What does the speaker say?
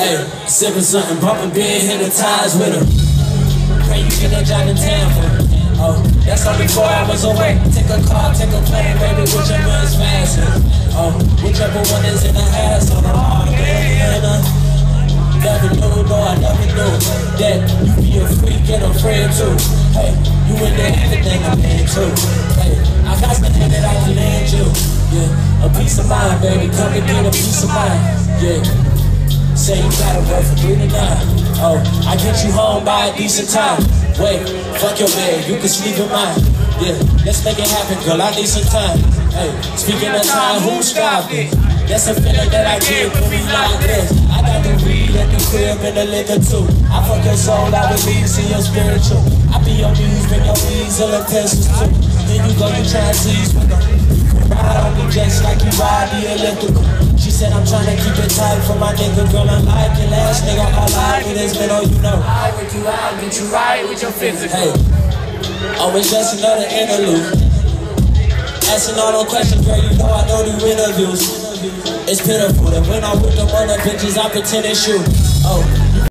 Hey, sipping something, bumping beer, hypnotized with her. Pray you get that job in town for me. Oh, that's only 4 hours away. Take a car, take a plane, baby, whichever is faster. Oh, whichever one is in the house on the hard never knew, no, I never knew that you be a freak and a friend too. Hey, you into everything I'm into. Hey, I got something that I can lend you. Yeah, a peace of mind, baby, come and get a peace of mind. Yeah, say you gotta work from 3 to 9. Oh, I get you home by a decent time. Wait, fuck your bed, you can sleep in mine. Yeah, let's make it happen, girl, I need some time. Hey, speaking of time, who's striving? That's a feeling that I get when we like this. I got the weed at the crib and the liquor too. I fuck your soul, I release in your spiritual. I be your muse, bring your easel and pencils too. Then you go, you try and tease with them. Ride on me just like you ride the elliptical. She said I'm trying to keep it tight for my nigga. Girl, I'm like your last nigga. All I need is men, oh you know. I with you out, get you right with your physical. Hey, oh it's just another interlude. Asking all those questions, girl, you know I know the interviews. It's pitiful that when I'm with them other bitches, I pretend it's you. Oh.